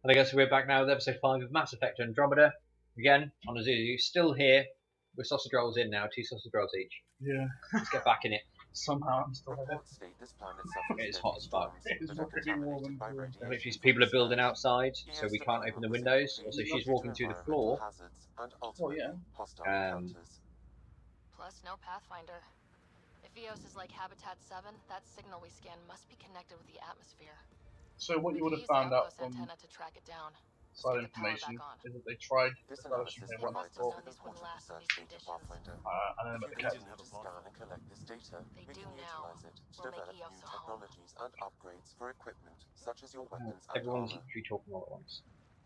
And I guess we're back now with episode 5 of Mass Effect Andromeda. Again, on Azuzu, still here. With sausage rolls in now, 2 sausage rolls each. Yeah. Let's get back in it. Somehow I'm still here. It's hot as fuck. It's really warm and cool. Literally, people are building outside, so we can't open the windows. Also, she's walking through the floor. Oh, yeah. Plus, no Pathfinder. If EOS is like Habitat 7, that signal we scan must be connected with the atmosphere. So what you would have found out from side information is that they tried establishing their one before. And then about the cat. They do now. We'll make EOS a home. And upgrades for equipment such as your weapons and Everyone's armor. literally talking all at once.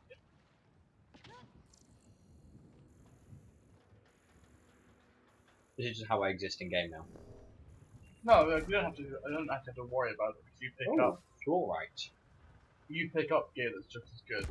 This is just how I exist in game now. No, you don't have to. I don't actually have to worry about it because you pick up. Fluorite. You pick up gear that's just as good.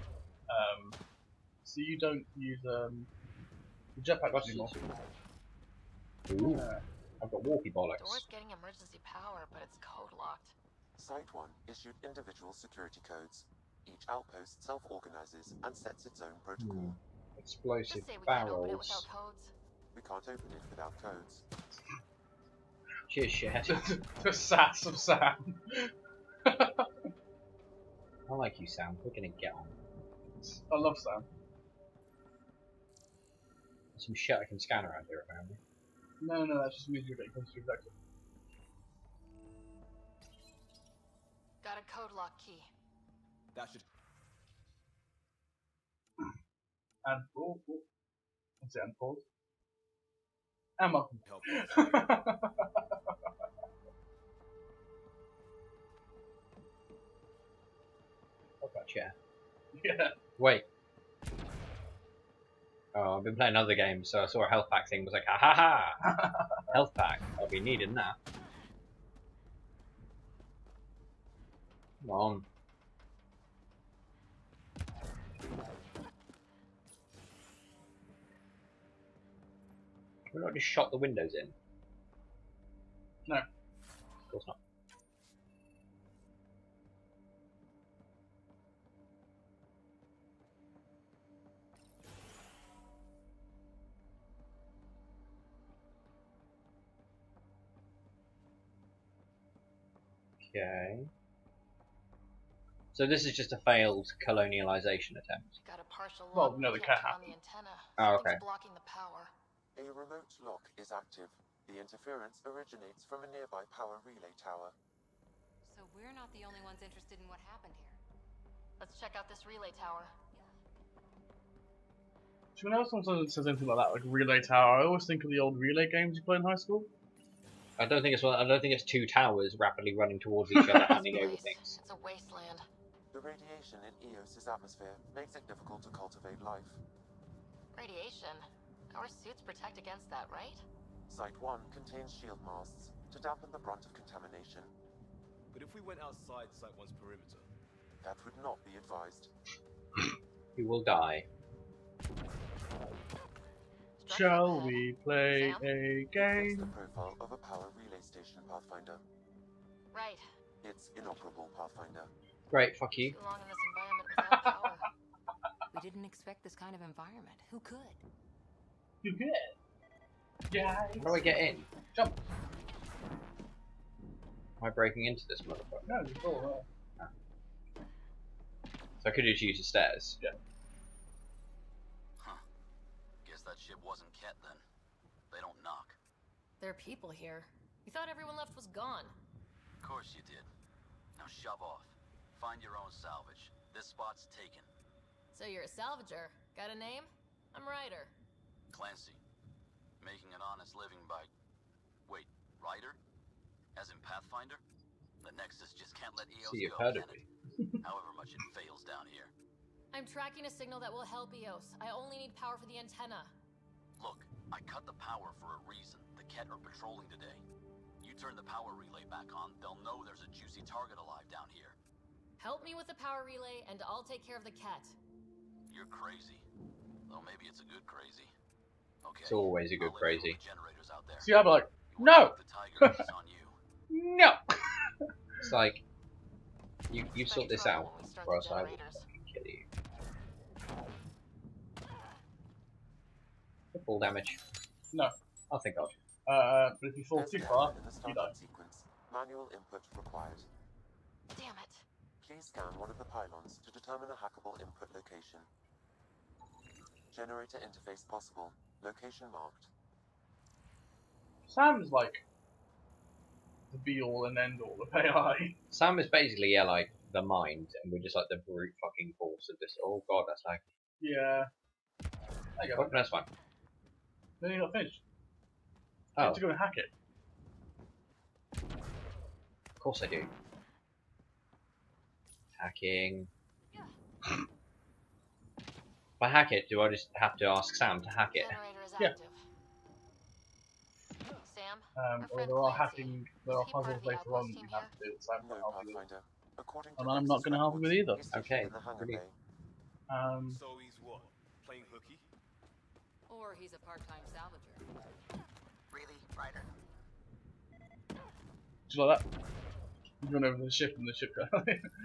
So you don't use the jetpack anymore. Ooh. I've got walkie bollocks. Door's getting emergency power, but it's code locked. Site 1 issued individual security codes. Each outpost self-organizes and sets its own protocol. Explosive Just say we can't open it barrels. without codes. We can't open it without codes. Cheers, Shed. The sass of Sam. I like you, Sam. We're gonna get on. I love Sam. There's some shit I can scan around here, apparently. No, that just means you're getting close to exactly. Got a code lock key. That should And what's it? And pause. And welcome. help. Fuck that chair. Yeah. Wait. Oh, I've been playing other games, so I saw a health pack thing. Was like, ha ha ha! Health pack. I'll be needing that. Come on. Can we not just shot the windows in? No. Of course not. Okay. So this is just a failed colonialization attempt. Got a partial Well, lock. no, we the can't cat turn on the antenna. Oh, Something's okay. blocking the power. A remote lock is active. The interference originates from a nearby power relay tower. So we're not the only ones interested in what happened here. Let's check out this relay tower. So whenever someone says anything like that, like relay tower, I always think of the old relay games you played in high school. I don't think it's one. I don't think it's 2 towers rapidly running towards each other, handing over Place. things. It's a wasteland. The radiation in EOS's atmosphere makes it difficult to cultivate life. Radiation. Our suits protect against that, right? Site 1 contains shield masts to dampen the brunt of contamination. But if we went outside Site 1's perimeter, That would not be advised. You will die. Shall we play Sam? a It's game? the profile of a power relay station, Pathfinder. Right. It's inoperable, Pathfinder. Great, fuck you. Too long in this environment without power. We didn't expect this kind of environment. Who could? You good? Yeah. How do I get in? Jump. Am I breaking into this motherfucker? No, you go. So I could just use the stairs. Yeah. Huh. Guess that ship wasn't Ket then. They don't knock. There are people here. We thought everyone left was gone. Of course you did. Now shove off. Find your own salvage. This spot's taken. So you're a salvager. Got a name? I'm Ryder. Clancy. Making an honest living by... Wait, Ryder? As in Pathfinder? The Nexus just can't let EOS See, you've go, heard of can me. it? However much it fails down here. I'm tracking a signal that will help EOS. I only need power for the antenna. Look, I cut the power for a reason. The Ket are patrolling today. You turn the power relay back on, they'll know there's a juicy target alive down here. Help me with the power relay, and I'll take care of the cat. You're crazy. Though maybe it's a good crazy. Okay. It's always a good I'll let crazy. you know the generators out there. See, I'd be like, You wanna no! keep the tiger, it's on you. No! It's like, you sort this out, When we start or the else I will generators. fucking kill full damage. No. Oh, thank God. But if you fall There's too an far, error in the you startup die. sequence. Manual input required. Damn it. Please scan one of the pylons to determine a hackable input location. Generator interface possible. Location marked. Sam's like the be-all and end-all of AI. Sam is basically, yeah, like the mind, and we're just like the brute fucking force of this. Oh God, that's like. Yeah. There you go. Open this one. Then you're not finished. You Oh, have to go and hack it. of course I do. Hacking. If I hack it, do I just have to ask Sam to hack it? Generator is Yeah. active. Sam, Or friend there are Clancy. there are Is he part puzzles of the later on outpost that you team have to do. Sam No, can't help you with. Pathfinder. According to And I'm not Nexus going to help you with records, either. he's stationed Okay, in the hangar brilliant. bay. So he's what? Playing hooky? Or he's a part-time salvager. Really, Ryder? Just like that. You run over the ship and the ship goes.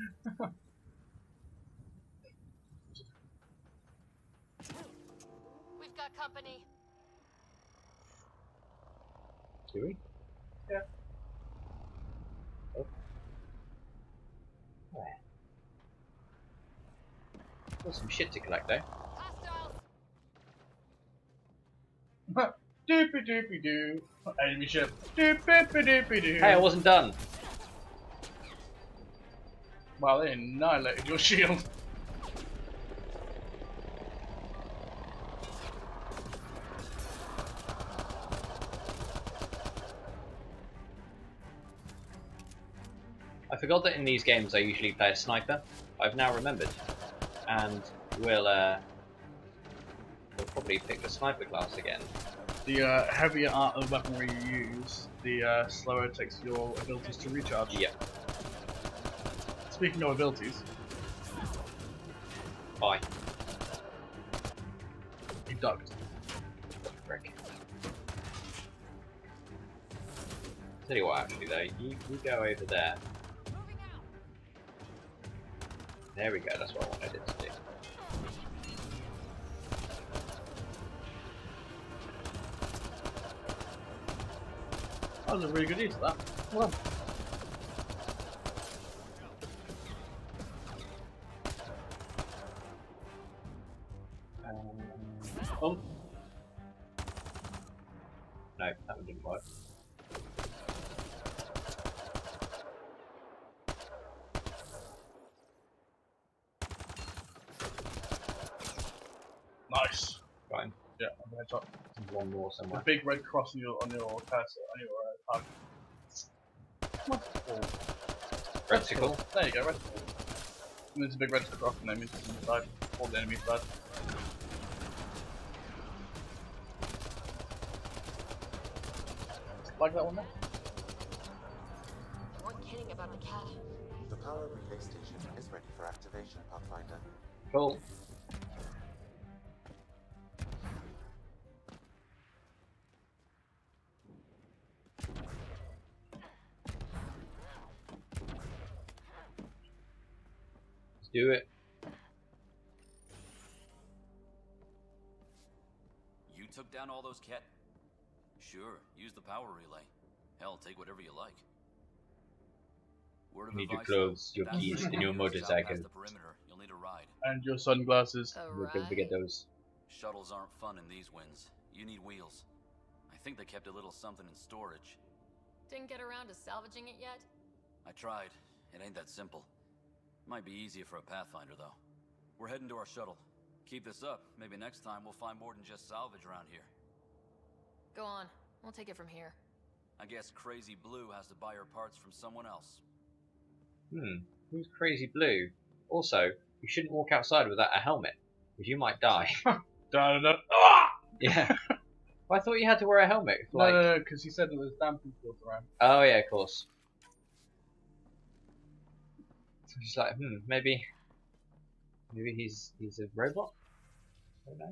We've got company. Do we? Yeah. Oh. Where? Got some shit to collect though. Hostiles. Doopy doopy doo. Enemy ship. Doopy doopy doo. Hey, I wasn't done. Wow, they annihilated your shield. I forgot that in these games I usually play a sniper. I've now remembered, and we'll probably pick the sniper class again. The heavier art of the weaponry you use, the slower it takes your abilities to recharge. Yep. Speaking of abilities, Bye. he ducked. Frick. Tell you what, actually though, you go over there. There we go. That's what I wanted it to do. That was a really good use of that. Well done. Oh. No, that one didn't work. Nice. Fine. Yeah, I'm gonna top. There's one more The somewhere. big red cross on your cursor, on your target. Reticle. There you go, reticle. And there's a big red cross and enemies on the side. All the enemies side. Like that one there? You weren't kidding about the cat. The power relay station is ready for activation, Pathfinder. Cool. Let's do it. You took down all those cat? Sure, use the power relay. Hell, take whatever you like. Word of You need your advice, clothes, your that's keys, the and your signal goes out motorcycle. past the perimeter. You'll need a ride. And your sunglasses. We're going to get those. Shuttles aren't fun in these winds. You need wheels. I think they kept a little something in storage. Didn't get around to salvaging it yet? I tried. It ain't that simple. Might be easier for a Pathfinder, though. We're heading to our shuttle. Keep this up. Maybe next time we'll find more than just salvage around here. Go on. We'll take it from here. I guess Crazy Blue has to buy her parts from someone else. Who's Crazy Blue? Also, you shouldn't walk outside without a helmet, because you might die. Da da da. Ah! Yeah. Well, I thought you had to wear a helmet. Like... No, because he said there was damping fields around. Oh yeah, of course. So just like, maybe he's a robot. I don't know.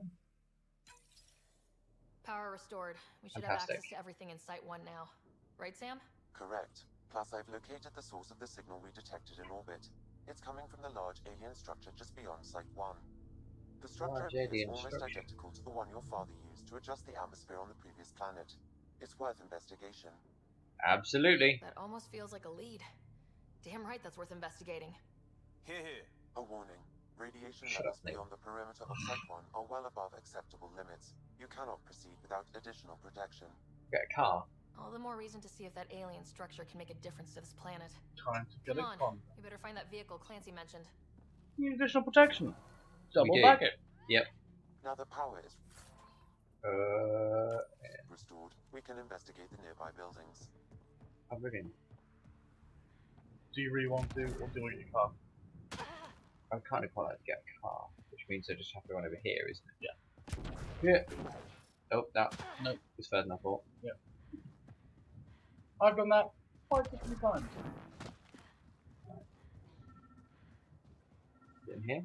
Power restored. We should Fantastic. have access to everything in Site 1 now. Right, Sam? Correct. Plus, I've located the source of the signal we detected in orbit. It's coming from the large alien structure just beyond Site 1. The structure Large appears alien almost structure. identical to the one your father used. used to adjust the atmosphere on the previous planet. It's worth investigation. Absolutely. That almost feels like a lead. Damn right that's worth investigating. Here, here. A warning. Radiation Shut levels up, Nick. beyond the perimeter of Sec-1 are well above acceptable limits. You cannot proceed without additional protection. Get a car. All the more reason to see if that alien structure can make a difference to this planet. Time to get Come it on, on. we better find that vehicle Clancy mentioned. Need additional protection. Double do. back it. Yep. Now the power is Uh, restored. We can investigate the nearby buildings. I'm looking. Do you really want to, or do you want your car? I kind of quite like to get a car, which means I just have to run over here, isn't it? Yeah. Yeah. Oh, that Nope. was further than I thought. Yeah. I've done that quite a few times. In here?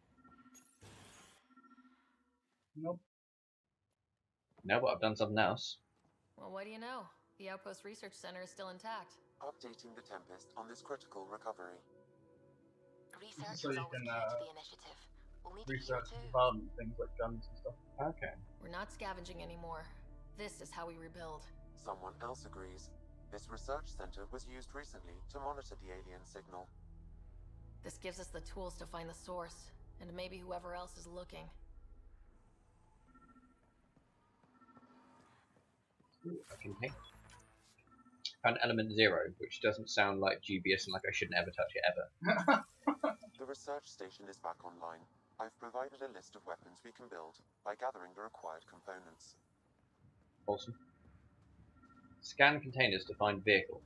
Nope. No, but I've done something else. Well, what do you know? The Outpost Research Center is still intact. Updating the Tempest on this critical recovery. Research So was you always can, key to the initiative. We'll need to hear Research too. and development, things like guns and stuff. Okay. We're not scavenging anymore. This is how we rebuild. Someone else agrees. This research center was used recently to monitor the alien signal. This gives us the tools to find the source, and maybe whoever else is looking. Ooh, okay. Found element 0, which doesn't sound like dubious and like I shouldn't ever touch it ever. The research station is back online. I've provided a list of weapons we can build by gathering the required components. Awesome. Scan containers to find vehicle.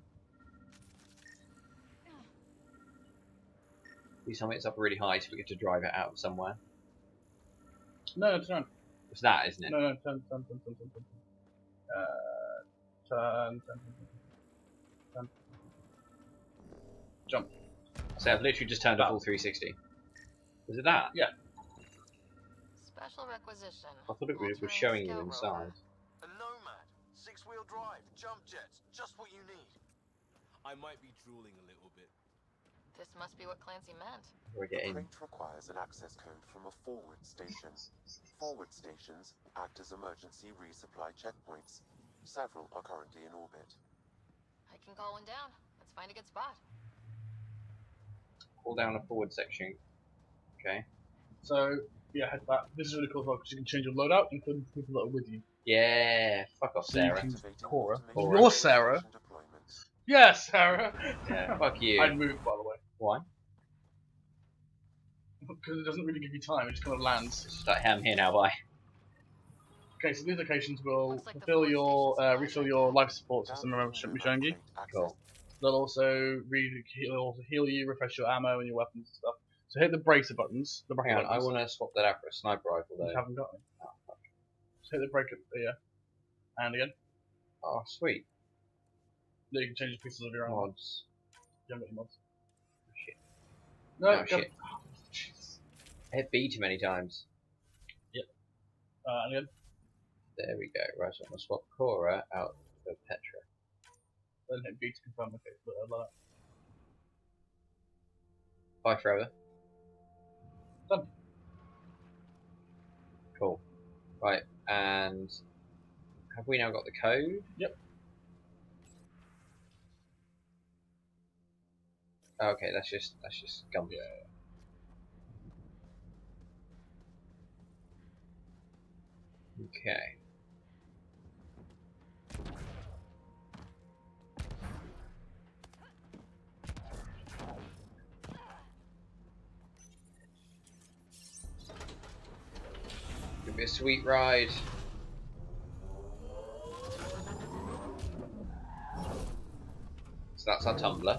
Please tell me it's up really high so we get to drive it out somewhere. No, turn. It's that, isn't it? No, turn. Turn. Jump. So I've literally just turned a full 360. Was it that? Yeah. Special requisition. I thought it was All-terrain showing you scout inside. rover. A Nomad. 6-wheel drive. Jump jets. Just what you need. I might be drooling a little bit. This must be what Clancy meant. We're The getting. crate requires an access code from a forward station. Forward stations act as emergency resupply checkpoints. Several are currently in orbit. I can call one down. Let's find a good spot. Pull down a forward section. Okay. So, yeah, head back. This is really cool as well because you can change your loadout, including the people that are with you. Yeah. Fuck off, So you Sarah. can- Activating Cora. automation You're Sarah. station deployment. Yes, Sarah! Yeah. Fuck you. I'd move, by the way. Why? Because it doesn't really give you time, it just kind of lands. It's just like, hey, I'm here now. Bye. Okay, so these locations will Looks like the fulfill forward your, station's fine refill right your there. life support system, remember I should be showing you. Cool. They'll also heal you, refresh your ammo and your weapons and stuff. So hit the bracer buttons. The bracket Hang on, I buttons. want to swap that out for a sniper rifle You though. haven't got it. Oh, fuck. Just hit the bracket, yeah. And again. Oh, sweet. Then you can change the pieces of your ammo. Mods. You haven't got any mods. Shit. No, Oh, go- shit. oh, jeez. I hit B too many times. And again. There we go. Right, so I'm going to swap Cora out for Petra. Then hit B to confirm the case. Like that. Bye forever. Done. Cool. Right, and have we now got the code? Yep. Okay, that's just gum. Yeah. Okay. Gonna be a sweet ride. So that's our tumbler.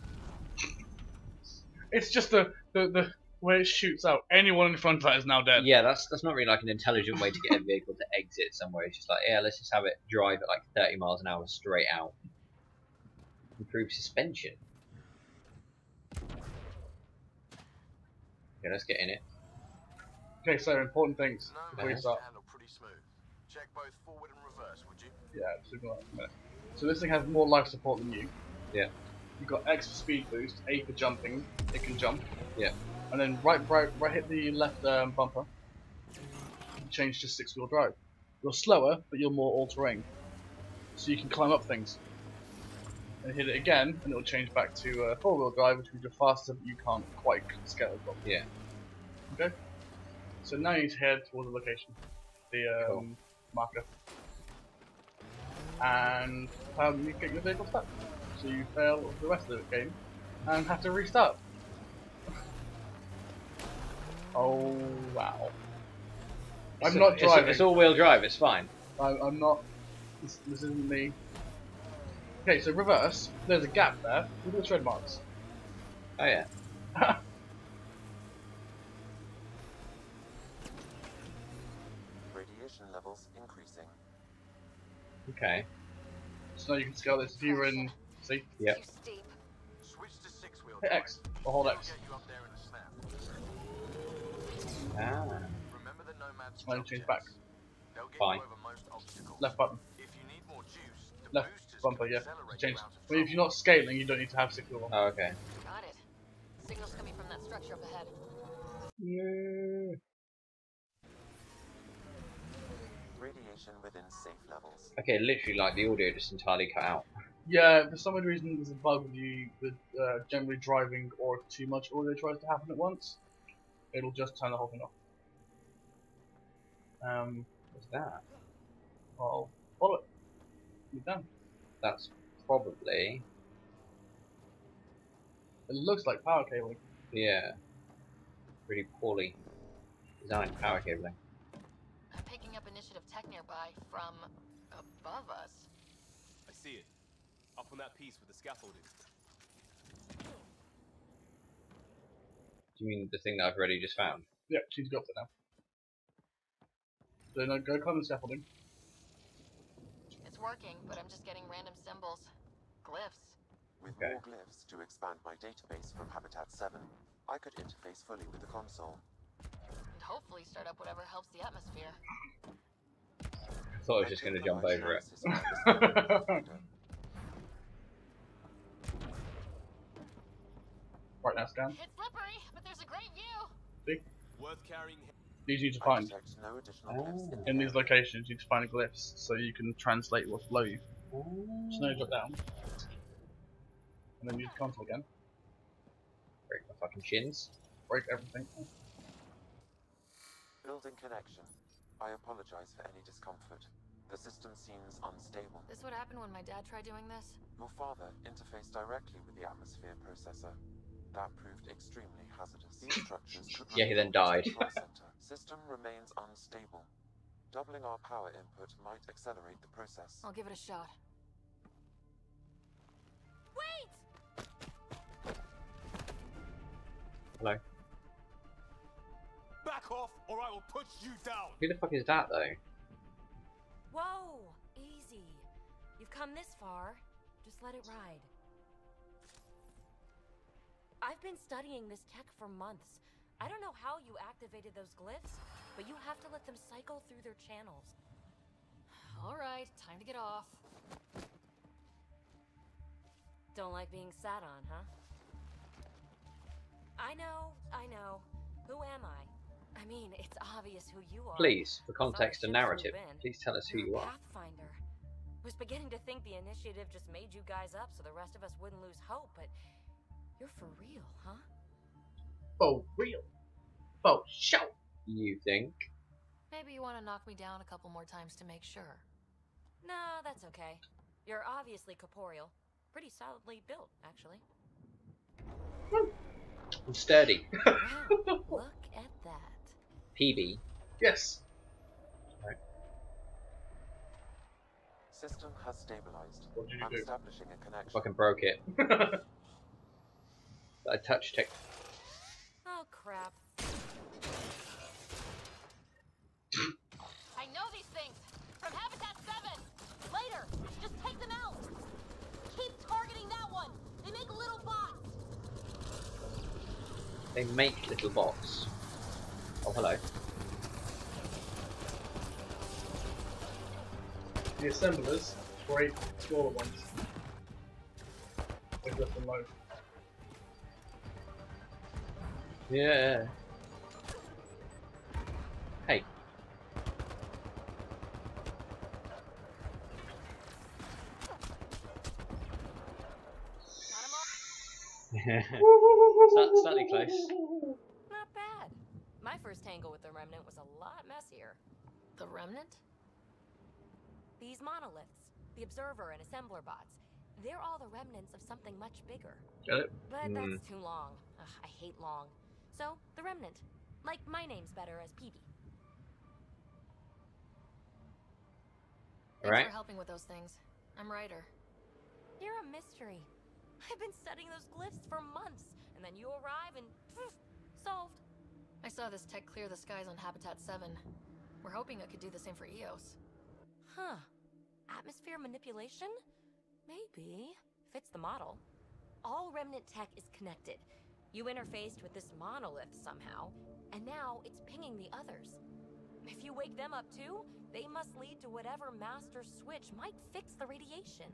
It's just the way it shoots out. Anyone in front of that is now dead. Yeah, that's not really like an intelligent way to get a vehicle to exit somewhere. It's just like, yeah, let's just have it drive at like 30 miles an hour straight out. Improve suspension. Okay, let's get in it. Okay, so important things before you Nomad start. handle pretty smooth. Check both forward and reverse, would you? Yeah, super like a minute. So this thing has more life support than you. Yeah. You've got X for speed boost, A for jumping. It can jump. Yeah. And then right hit the left bumper. Change to 6-wheel drive. You're slower, but you're more all-terrain. So you can climb up things. And hit it again, and it'll change back to four-wheel drive, which means you're faster, but you can't quite scale as well. Yeah. Okay. So now you need to head towards the location, the Cool. marker, and you get your vehicle stuck. So you fail the rest of the game and have to restart. Oh wow! I'm not driving. It's all-wheel drive. It's fine. I'm not. This isn't me. Okay, so reverse. There's a gap there. Look at the tread marks. Oh yeah. Radiation levels increasing. Okay. So now you can scale this. If you were in, see, Yep. Too steep. Switch to six-wheel hit drive. X or hold That'll X. get you up there in a snap. Ah. Remember the Nomad's Now you jump change jets? back. They'll get Fine. you over most obstacles. Left button. If you need more juice, the Left boosters bumper. can Yeah. accelerate Change. you out of But if trouble. you're not scaling, you don't need to have 6-wheel. Oh, okay. Got it. Signal's coming from that structure up ahead. Yeah. Radiation within safe levels. Okay, literally, like the audio just entirely cut out. Yeah, for some reason there's a bug with you with generally driving, or if too much audio tries to happen at once, it'll just turn the whole thing off. What's that? I'll follow it. You're done. That's probably. It looks like power cabling. Yeah. Really poorly designed power cabling. I'm picking up initiative tech nearby from above us. I see it. Up on that piece with the scaffolding. Do you mean the thing that I've already just found? Yeah, she's got it now. So now go climb the scaffolding. It's working, but I'm just getting random symbols. Glyphs. With Okay. more glyphs to expand my database from Habitat 7, I could interface fully with the console. And hopefully start up whatever helps the atmosphere. I thought I was just going to jump over it. Right now, scan. It's slippery, but there's a great view. See? Worth carrying. These you need to I find. detect no additional glyphs in the In these area. locations, you need to find glyphs so you can translate what's below you. So now you drop down. And then use the console again. Break my fucking shins. Break everything. Building connection. I apologize for any discomfort. The system seems unstable. This what happened when my dad tried doing this? Your father interfaced directly with the atmosphere processor. That proved extremely hazardous. These structures could Yeah, he then run died. control center. System remains unstable. Doubling our power input might accelerate the process. I'll give it a shot. Wait! Hello. Back off, or I will put you down. Who the fuck is that though? Whoa! Easy. You've come this far. Just let it ride. I've been studying this tech for months. I don't know how you activated those glyphs, but you have to let them cycle through their channels. Alright, time to get off. Don't like being sat on, huh? I know. Who am I? I mean, it's obvious who you are. Please, for I thought context I and should narrative, swoop in. please tell us who You're you a are. Pathfinder. Was beginning to think the initiative just made you guys up so the rest of us wouldn't lose hope, but you're for real, huh? For real. For sure. You think? Maybe you want to knock me down a couple more times to make sure. No, that's okay. You're obviously corporeal. Pretty solidly built, actually. I'm sturdy. Wow, look at that. PB. Yes. System has stabilized. What did you I'm do? establishing a connection. Fucking broke it. I touched tech. Oh, crap. I know these things! From Habitat 7! Later! Just take them out! Keep targeting that one! They make little bots! They make little bots. Oh, hello. The assemblers break smaller ones. They lift them low. Yeah. Hey. Slightly close. Not bad. My first tangle with the Remnant was a lot messier. The Remnant? These monoliths, the Observer and Assembler bots, they're all the remnants of something much bigger. Get it? But that's too long. Ugh, I hate long. So, the Remnant. Like, my name's better as Peavy. Thanks Alright. for helping with those things. I'm Ryder. You're a mystery. I've been studying those glyphs for months, and then you arrive and poof, solved. I saw this tech clear the skies on Habitat 7. We're hoping it could do the same for EOS. Huh. Atmosphere manipulation? Maybe. Fits the model. All Remnant tech is connected. You interfaced with this monolith somehow, and now it's pinging the others. If you wake them up too, they must lead to whatever master switch might fix the radiation.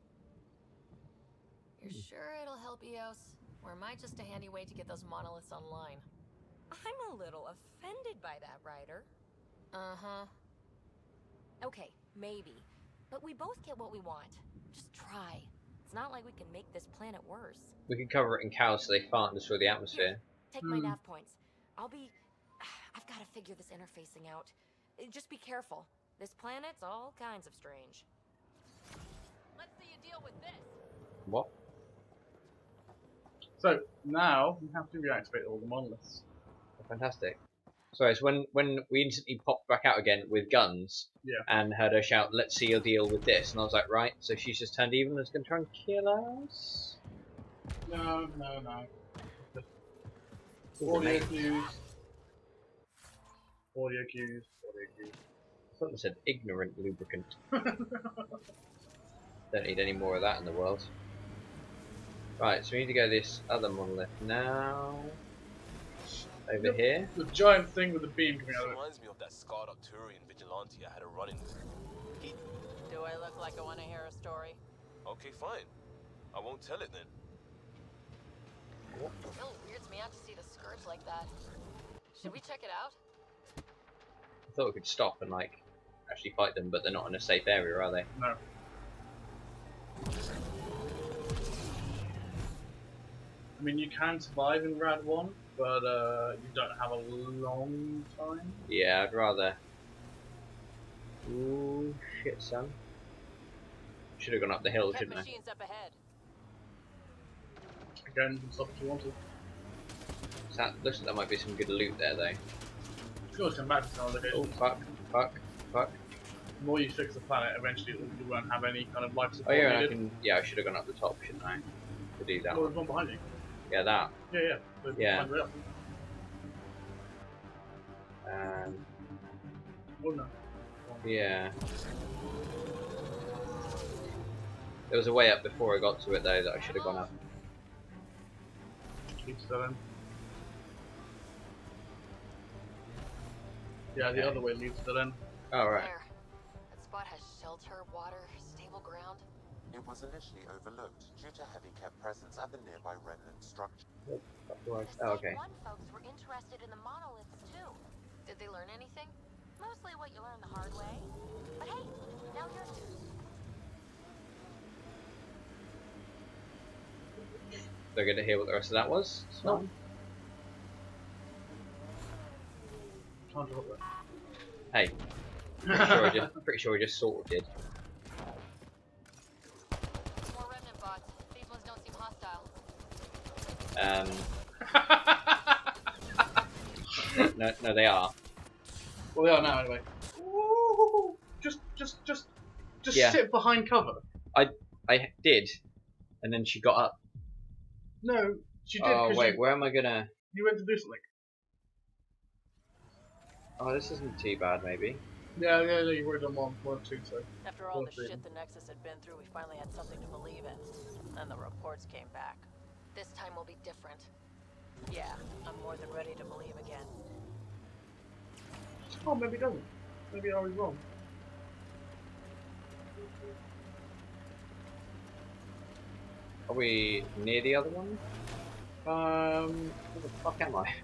You're sure it'll help EOS? Or am I just a handy way to get those monoliths online? I'm a little offended by that, Ryder. Uh-huh. Okay, maybe. But we both get what we want. Just try. It's not like we can make this planet worse. We can cover it in cows so they fart and destroy the atmosphere. Take my nav points. I've got to figure this interfacing out. Just be careful. This planet's all kinds of strange. Let's see you deal with this. What? So now we have to reactivate all the monoliths. Fantastic. Sorry, it's when we instantly popped back out again with guns, Yeah. and heard her shout, "Let's seal deal with this," and I was like, right, so she's just turned evil and is going to try and kill us? No. Ooh, Audio mate. cues. Audio cues. I thought it said ignorant lubricant. Don't need any more of that in the world. Right, so we need to go this other monolith now. Over here. The giant thing with the beam coming This out of it. reminds me of that scarred up Turian vigilante I had a run-in with. He... Do I look like I want to hear a story? Okay, fine. I won't tell it then. It really weirds me out to see the Scourge like that. Should we check it out? I thought we could stop and like actually fight them, but they're not in a safe area, are they? No. I mean, you can survive in Rad 1, but you don't have a long time. Yeah, I'd rather. Ooh, shit, son. Should have gone up the hill, Tech shouldn't I? machines up ahead. Again, you can stop if you want to. So that looks like there might be some good loot there, though. You can always come back to some location. Oh, fuck. The more you fix the planet, eventually you won't have any kind of life Oh support yeah, and I needed. can. Yeah, I should have gone up the top, shouldn't I? To do that. Oh, there's one behind you. Yeah, that. Yeah. Yeah. Find it up. Oh no. Yeah. There was a way up before I got to it though that I should have gone up. Keep still in. Yeah, the Okay. other way leads to them. Oh right. There. That spot has shelter, water, stable ground. It was initially overlooked due to heavy kept presence at the nearby remnant structure. Oh, okay. One folks were interested in the monoliths too. Did they learn anything? Mostly what you learn the hard way. But hey, now you're They're going to hear what the rest of that was. It's fine. Can't drop that. Hey, pretty sure I just sort of did. More remnant bots. These ones don't seem hostile. No, they are. Well, they are now anyway. Ooh, just Yeah. sit behind cover. I did, and then she got up. No, she did. Oh 'cause wait, where am I gonna? you went to do something. Oh, this isn't too bad, maybe. Yeah, you were done one, two, so. After all the Both of them. shit the Nexus had been through, we finally had something to believe in. And the reports came back. This time will be different. Yeah, I'm more than ready to believe again. Oh, maybe it doesn't. Maybe I was wrong. Are we near the other one? Where the fuck am I?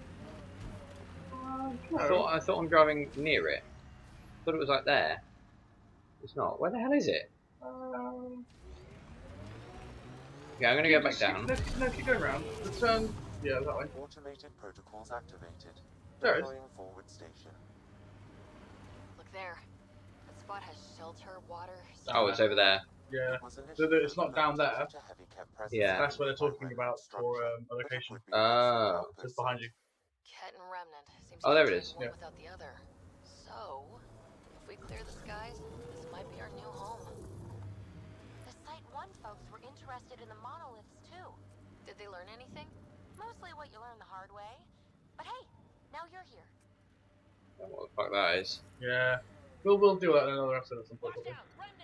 No. I thought I'm driving near it. I thought it was like there. It's not. Where the hell is it? Yeah, I'm gonna go back down. No, keep going around. Return. Yeah, that way. Automated protocols activated. There it is. Deploying forward station. Look there. That spot has shelter, water. Oh, it's over there. Yeah. It was So initially it's not down there. such a heavy kept presence Yeah. That's what they're talking by about for Remnant a location. structure, but it would be Oh. Just behind you. Ket and Remnant. Seems Oh, there to it take is. one Yeah. without the other. So, if we clear the skies, this might be our new home. The Site 1 folks were interested in the monoliths too. Did they learn anything? Mostly what you learn the hard way. But hey, now you're here. I don't know what the fuck that is. Yeah. We'll do that in another episode at some point. Probably.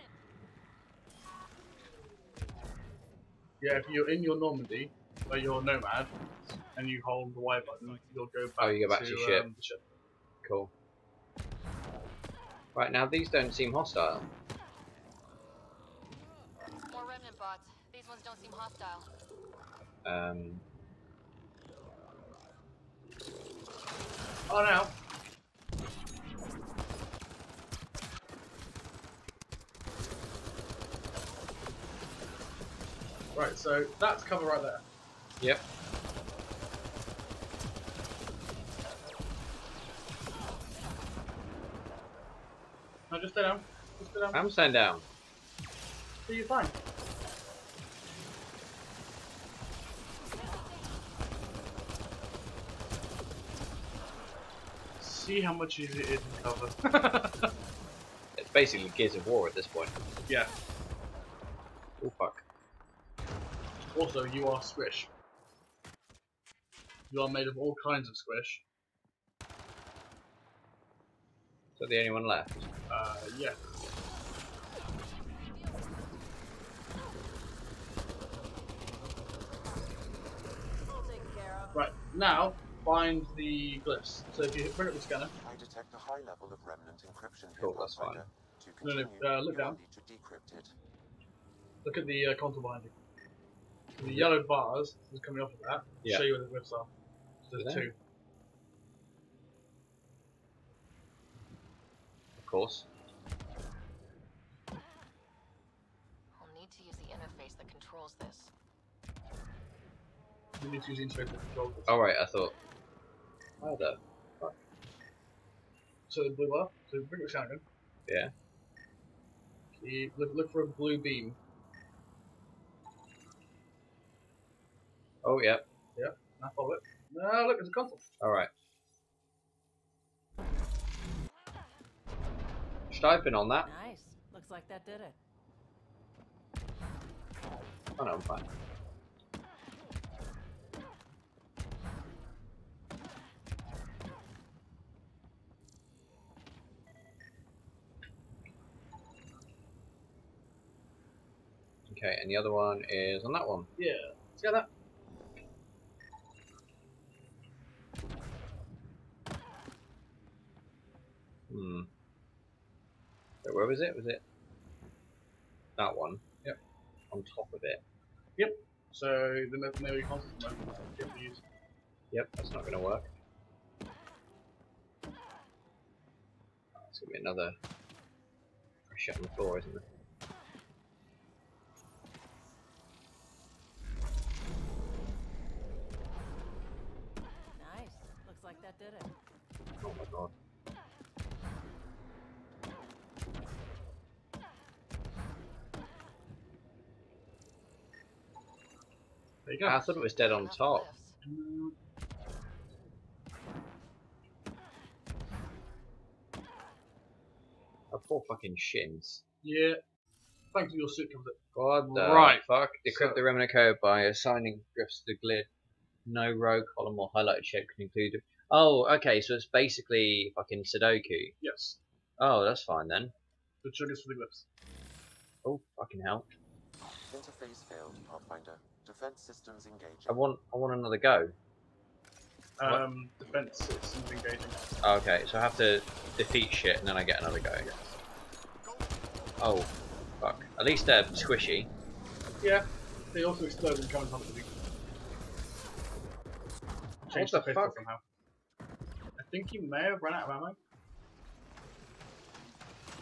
Yeah, if you're in your Normandy, or your Nomad, and you hold the Y button, you'll go back, You go back to your ship. the ship. Cool. Right, now these don't seem hostile. More Remnant bots. These ones don't seem hostile. Oh, now. Right, so that's cover right there. Yep. No, just stay down. Just stay down. I'm staying down. So you're fine. See how much it is in cover. It's basically Gears of War at this point. Yeah. Oh fuck. Also, you are squish. You are made of all kinds of squish. Is that the only one left? Yeah. Right, now find the glyphs. So if you bring up the scanner, I detect a high level of remnant encryption here, Cool, that's Pathfinder. To No, no, continue, look you down. will need to decrypt it. look at the console behind you. The yellow bars is coming off of that. Yeah. Show you where the glyphs are. So there's There. two. Of course. I'll need to use the interface that controls this. You need to use the interface to control this. Alright, I thought. Oh, the fuck. So the blue bar. So bring up the scanner. Yeah. Look for a blue beam. Oh, yep. Now follow it. No, look, it's a console. Alright. Stipend on that. Nice. Looks like that did it. Oh no, I'm fine. Okay, and the other one is on that one. Yeah. See that? Hmm. Wait, where was it? Was it that one? Yep. On top of it. So the memory console you have to use. Yep, that's not going to work. It's going to be another shit on the floor, isn't it? Nice. Looks like that did it. Oh my god. There you go. I thought it was dead on Enough top. glyphs. Oh, poor fucking shins. Yeah. Thanks for your suit covers it. What the Right. fuck? Decrypt So- the remnant code by assigning glyphs to the grid. No row, column, or highlighted shape can include. Oh, okay, so it's basically fucking Sudoku. Yes. Oh, that's fine then. The triggers for the glyphs. Oh, fucking hell. Interface failed, Pathfinder. Defense systems engaging. I want another go. Defense systems engaging. Oh, okay, so I have to defeat shit and then I get another go. Oh, fuck. At least they're squishy. Yeah. They also explode and come on top of the beam. Change the pistol fuck? somehow. I think he may have run out of ammo.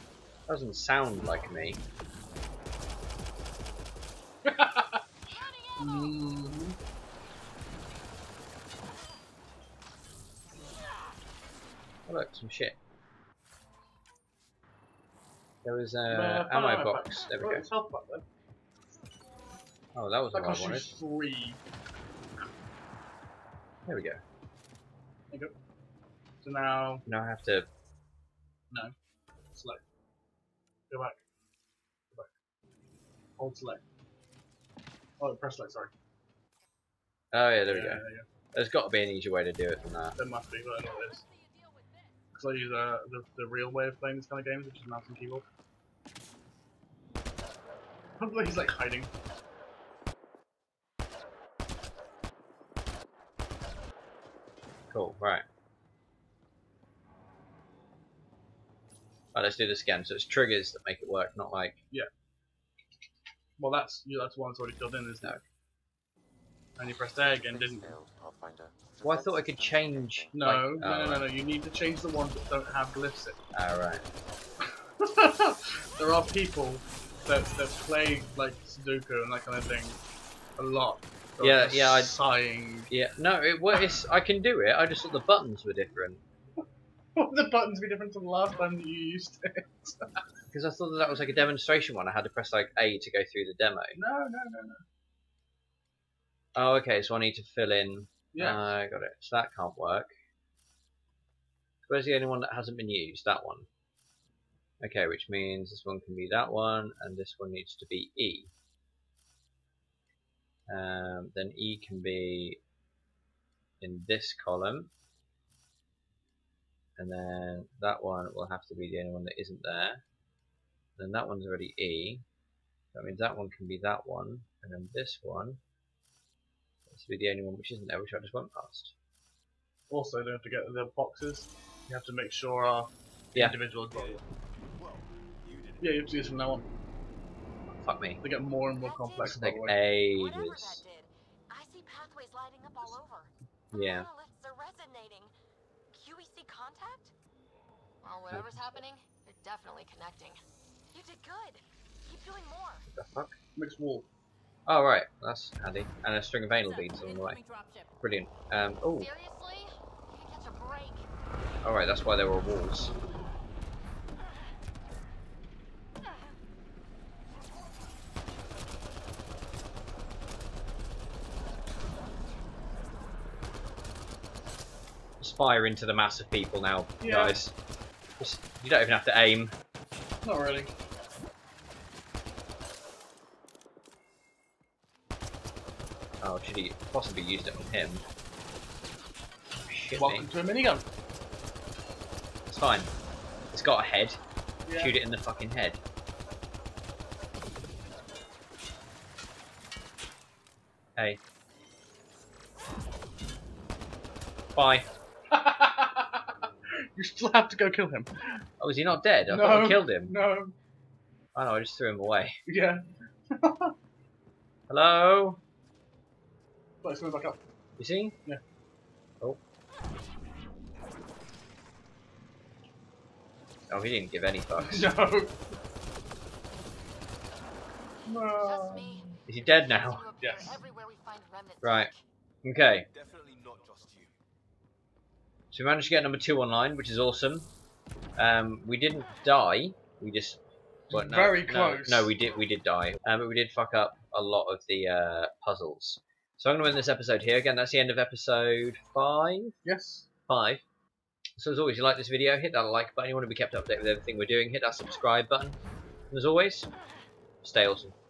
Doesn't sound like me. Running Oh, look, some shit. There was ammo box. There we go. Health back then. Oh, that was That what I cost you wanted. 3. There we go. There you go. So now, Now I have to. no. Select. Go back. Go back. Hold select. Oh, press select, sorry. Oh yeah, there we Yeah, go. there you go. There's got to be an easier way to do it than that. There must be, but I know what it is. Because I use the real way of playing this kind of games, which is mouse and keyboard. Probably he's like hiding. Cool. Right. Right, let's do this again. So it's triggers that make it work, not like. Yeah. Well, that's one that's already filled in, isn't it? And you pressed A again, didn't you? Well, I thought I could change. No, like, no. You need to change the ones that don't have glyphs in. Alright. There are people that play like Sudoku and that kind of thing a lot. Yeah, yeah. Sighing. Yeah. No, I can do it. I just thought the buttons were different. Would the buttons be different from the last time that you used it? Because I thought that was like a demonstration one. I had to press like A to go through the demo. No. Oh, okay. So I need to fill in. Yeah. I got it. So that can't work. Where's the only one that hasn't been used? That one. Okay, which means this one can be that one, and this one needs to be E. Then E can be in this column, and then that one will have to be the only one that isn't there. Then that one's already E. That means that one can be that one, and then this one has to be the only one which isn't there, which I just went past. Also, don't forget the boxes. You have to make sure are individual as well. Yeah, you have to do this from now on. Fuck me. They get more and more complex. It's like Whatever ages. that did, I see pathways lighting up all over. Yeah. Monoliths are resonating. QEC contact? Well, whatever's happening, they're definitely connecting. You did good. Keep doing more. What the fuck? Mixed wall. Oh right, that's handy. And a string of anal beads along the way. Brilliant. Oh. Seriously? Can't catch a break. Alright, that's why there were walls. Just fire into the mass of people now, guys. You don't even have to aim. Not really. Oh, should he possibly used it on him? Shit Welcome me. to a minigun. It's fine. It's got a head. Yeah. Shoot it in the fucking head. Hey. Bye. You still have to go kill him. Oh, is he not dead? I No. thought I killed him. No. Oh no, I just threw him away. Yeah. Hello? Let's move back up. You see? Yeah. Oh. Oh, he didn't give any fucks. No. Just me. Is he dead now? Yes. Everywhere we find remnant Right. tech. Okay. Definitely not just you. So we managed to get number 2 online, which is awesome. We didn't die. We just well, no, Very close. No, we did die. But we did fuck up a lot of the puzzles. So I'm going to end this episode here. Again, that's the end of episode 5. Yes. 5. So as always, if you like this video, hit that like button. You want to be kept updated with everything we're doing. Hit that subscribe button. And as always, stay awesome.